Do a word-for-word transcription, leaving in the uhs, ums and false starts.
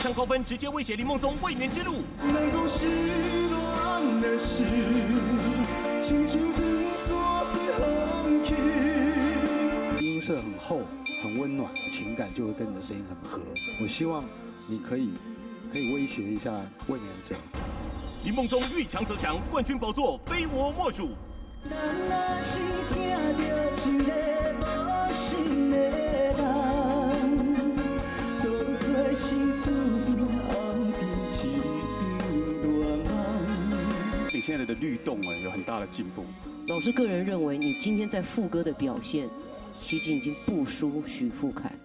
场高分直接威胁林梦宗卫冕之路。 难讲失恋的事，亲像长山随风去。 音色很厚，很温暖，情感就会跟你的声音很合。我希望你可以可以威胁一下卫冕者。 林梦宗遇强则强，冠军宝座非我莫属。 咱若是听到一个无心的人，当作是注定暗地一场乱梦。 你现在的律动啊，有很大的进步。 老师个人认为，你今天在副歌的表现，其实已经不输许富凯。